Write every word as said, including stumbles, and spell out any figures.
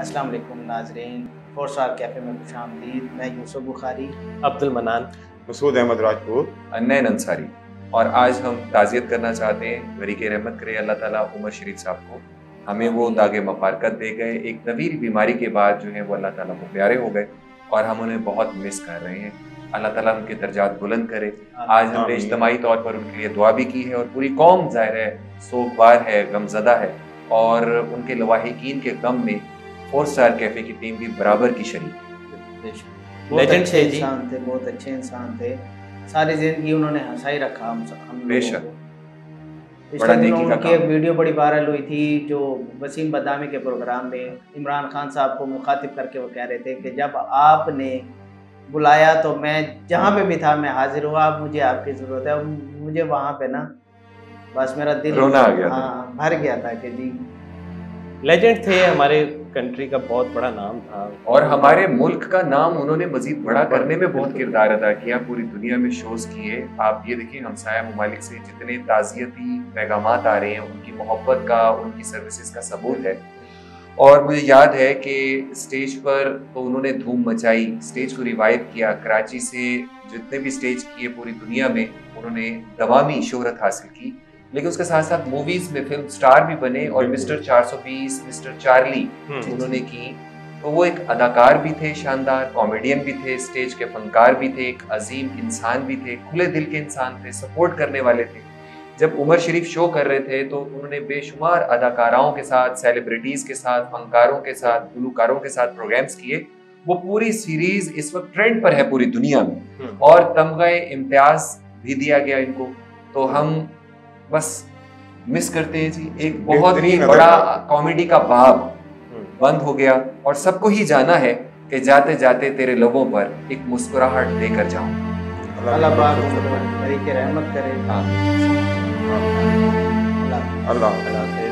अस्सलाम वालेकुम नाजरीन, फोर स्टार कैफ़े में खुशामदीद। मैं यूसुफ बुखारी, अब्दुल मनान, मसूद अहमद राजपूत, अन्नैन अंसारी। और आज हम ताज़ियत करना चाहते हैं, वरी के रहमत करे अल्लाह ताला उमर शरीफ साहब को। हमें वो दागे मफारकत दे गए, एक तवील बीमारी के बाद जो है वो अल्लाह ताला को प्यारे हो गए और हम उन्हें बहुत मिस कर रहे हैं। अल्लाह ताला उनके दर्जात बुलंद करे। आज हमने इज्तिमाई तौर पर उनके लिए दुआ भी की है और पूरी कौम ज़ाहिर है सोगवार है, गमज़दा है और उनके लवाहिकीन के गम में फोर स्टार कैफ़े की टीम भी बराबर की शरीक है। बहुत अच्छे इंसान थे, बहुत अच्छे इंसान थे। सारी जिंदगी उन्होंने हंसा ही रखा हम हम बेशक। पिछले दिनों उनकी एक वीडियो बड़ी वायरल हुई थी जो वसीम बदामी के प्रोग्राम में इमरान खान साहब को मुखातिब करके वो कह रहे थे कि जब आपने बुलाया तो मैं जहाँ पे भी था मैं हाजिर हुआ, अब मुझे आपकी ज़रूरत है। मुझे वहाँ पे ना बस मेरा दिल रोना आ गया, हाँ भर गया था कि जी लेजेंड थे, हमारे कंट्री का बहुत बड़ा नाम था और हमारे मुल्क का नाम उन्होंने मजीद बड़ा करने में बहुत किरदार अदा किया। पूरी दुनिया में शोज किए। आप ये देखिए हमसाया ममालिक से जितने ताज़ियती पैगामात आ रहे हैं उनकी मोहब्बत का, उनकी सर्विसेज का सबूत है। और मुझे याद है कि स्टेज पर तो उन्होंने धूम मचाई, स्टेज को रिवाइव किया। कराची से जितने भी स्टेज किए पूरी दुनिया में उन्होंने दवामी शोहरत हासिल की, लेकिन उसके साथ साथ मूवीज में फिल्म स्टार भी बने और मिस्टर चार सौ बीस, मिस्टर चार्ली उन्होंने की। तो वो एक अदाकार भी थे, शानदार कॉमेडियन भी थे, स्टेज के फनकार भी थे, एक अजीम इंसान भी थे, खुले दिल के इंसान थे, सपोर्ट करने वाले थे। जब उमर शरीफ शो कर रहे थे तो उन्होंने बेशुमार अदाकाराओं के साथ, सेलिब्रिटीज के साथ, फनकारों के साथ, गुलकारों के साथ प्रोग्राम्स किए। वो पूरी सीरीज इस वक्त ट्रेंड पर है पूरी दुनिया में और तमग़े इम्तियाज भी दिया गया इनको। तो हम बस मिस करते हैं जी। एक बहुत ही बड़ा कॉमेडी का बाब बंद हो गया और सबको ही जाना है कि जाते जाते तेरे लबों पर एक मुस्कुराहट देकर जाऊं। अल्लाह पाक उन पर रहमत करे। हाँ। अल्लाह अल्लाह।